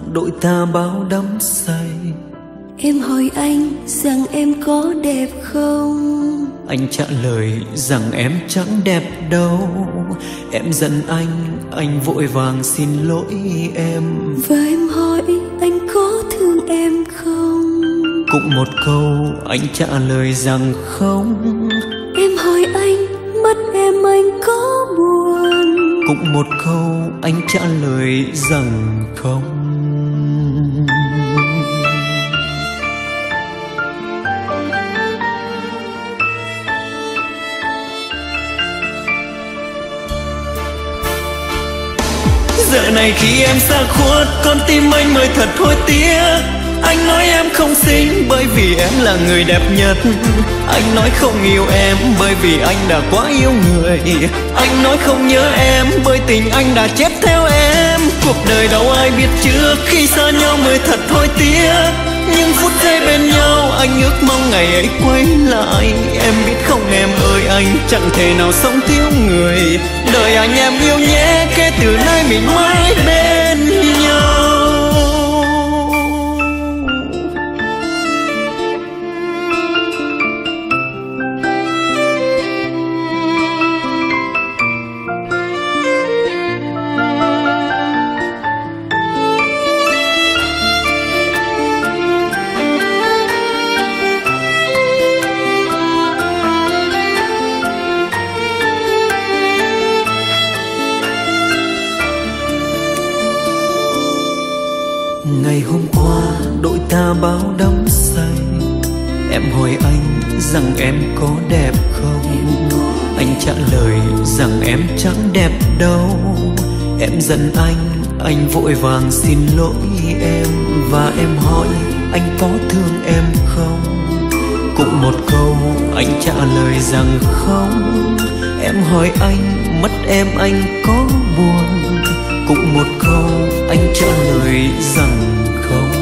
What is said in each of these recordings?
đội ta bao đắm say. Em hỏi anh rằng em có đẹp không? Anh trả lời rằng em chẳng đẹp đâu. Em giận anh vội vàng xin lỗi em. Và em hỏi anh có thương em không? Cũng một câu anh trả lời rằng không. Em hỏi anh mất em anh có buồn? Cũng một câu anh trả lời rằng không. Giờ này khi em xa khuất, con tim anh mới thật hối tiếc. Anh nói em không xinh bởi vì em là người đẹp nhất. Anh nói không yêu em bởi vì anh đã quá yêu người. Anh nói không nhớ em bởi tình anh đã chết theo em. Cuộc đời đâu ai biết trước, khi xa nhau mới thật hối tiếc. Nhưng phút giây bên nhau anh ước mong ngày ấy quay lại. Em biết không em ơi, anh chẳng thể nào sống thiếu người. Đời anh em yêu nhé, kể từ nay mình mãi bên nhau. Ngày hôm qua đội ta bao đắm say. Em hỏi anh rằng em có đẹp không? Anh trả lời rằng em chẳng đẹp đâu. Em giận anh vội vàng xin lỗi em. Và em hỏi anh có thương em không? Cũng một câu anh trả lời rằng không. Em hỏi anh mất em anh có buồn? Cũng một câu anh trả lời rằng không.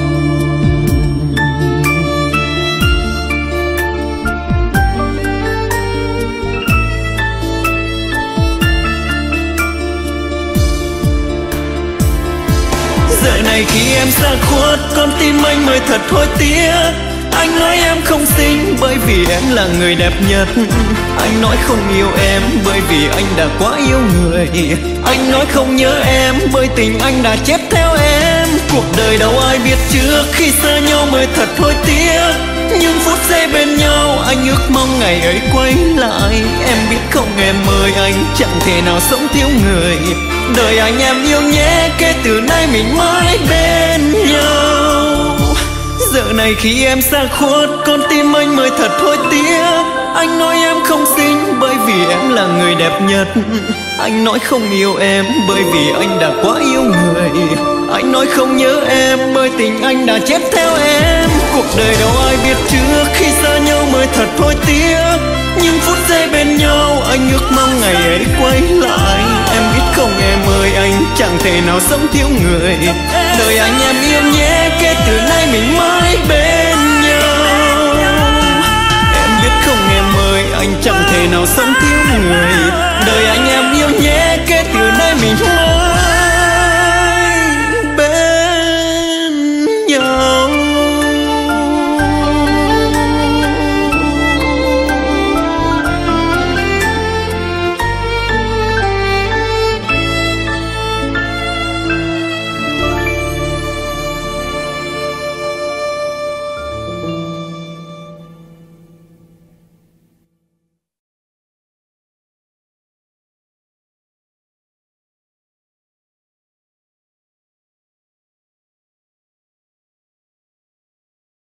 Giờ này khi em xa khuất, con tim anh mới thật hối tiếc. Anh nói em không xinh bởi vì em là người đẹp nhất. Anh nói không yêu em bởi vì anh đã quá yêu người. Anh nói không nhớ em bởi tình anh đã chết theo em. Cuộc đời đâu ai biết trước, khi xa nhau mới thật hối tiếc. Nhưng phút giây bên nhau anh ước mong ngày ấy quay lại. Em biết không em ơi, anh chẳng thể nào sống thiếu người. Đời anh em yêu nhé, kể từ nay mình mãi bên nhau. Giờ này khi em xa khuất, con tim anh mới thật hối tiếc. Anh nói em không xinh bởi vì em là người đẹp nhất. Anh nói không yêu em bởi vì anh đã quá yêu người. Anh nói không nhớ em bởi tình anh đã chết theo em. Cuộc đời đâu ai biết trước, khi xa nhau mới thật hối tiếc. Nhưng phút giây bên nhau anh ước mong ngày ấy quay lại. Em biết không em ơi, anh chẳng thể nào sống thiếu người. Đời anh em yêu nhé, kể từ nay mình mãi bên nhau. Em biết không em ơi, anh chẳng thể nào sống thiếu người. Đời anh em yêu nhé, kể từ nay mình